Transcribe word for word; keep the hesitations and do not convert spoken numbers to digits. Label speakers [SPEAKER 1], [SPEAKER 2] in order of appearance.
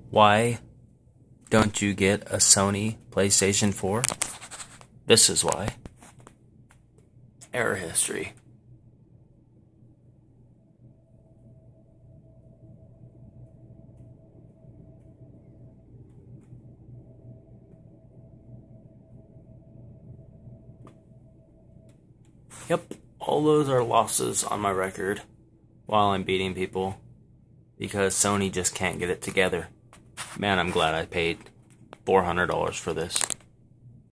[SPEAKER 1] Why don't you get a Sony PlayStation four? This is why. Error history. Yep, all those are losses on my record while I'm beating people because Sony just can't get it together. Man, I'm glad I paid four hundred dollars for this.